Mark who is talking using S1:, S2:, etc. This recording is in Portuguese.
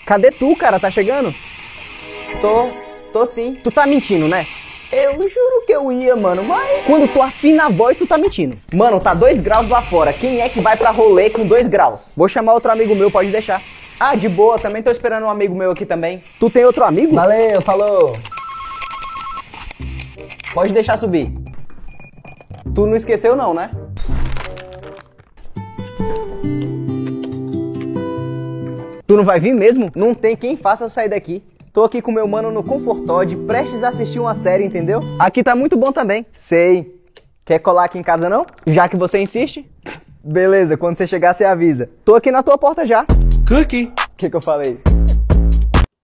S1: Cadê tu, cara? Tá chegando?
S2: Tô sim.
S1: Tu tá mentindo, né?
S2: Eu juro que eu ia, mano, mas...
S1: Quando tu afina a voz, tu tá mentindo.
S2: Mano, tá 2 graus lá fora. Quem é que vai pra rolê com 2 graus?
S1: Vou chamar outro amigo meu, pode deixar.
S2: Ah, de boa, também tô esperando um amigo meu aqui também.
S1: Tu tem outro amigo?
S2: Valeu, falou. Pode deixar subir. Tu não esqueceu não, né?
S1: Tu não vai vir mesmo?
S2: Não tem quem faça eu sair daqui. Tô aqui com meu mano no Confortod, prestes a assistir uma série, entendeu?
S1: Aqui tá muito bom também.
S2: Sei. Quer colar aqui em casa não?
S1: Já que você insiste.
S2: Beleza, quando você chegar você avisa.
S1: Tô aqui na tua porta já.
S2: Cookie. O que eu falei?